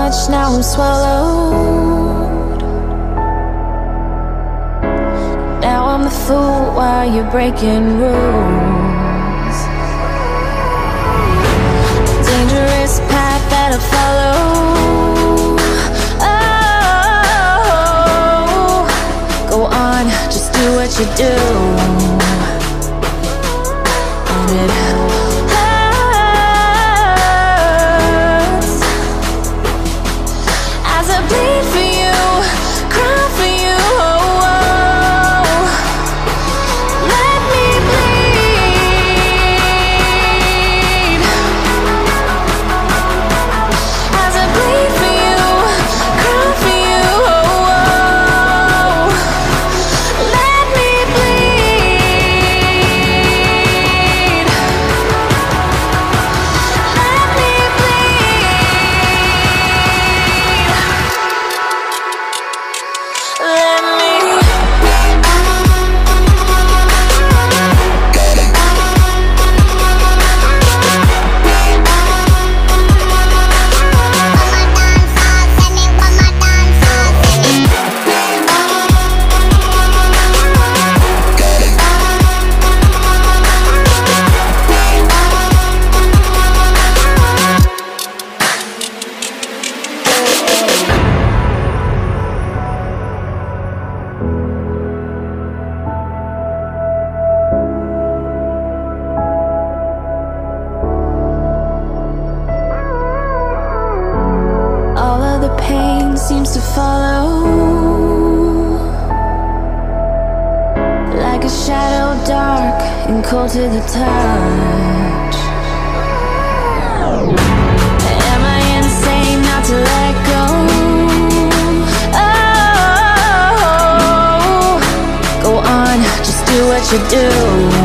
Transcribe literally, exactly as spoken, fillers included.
much, now I'm swallowed. Now I'm the fool while you're breaking rules. Dangerous path that I follow. Oh, go on, just do what you do. And it hurts as I bleed for you, cry for you. Oh, oh. Let me bleed as I bleed for you, cry for you. Oh, oh. Let me bleed. Let me bleed. Let me. All of the pain seems to follow, like a shadow dark and cold to the touch. Am I insane not to let go? Oh, go on, just do what you do.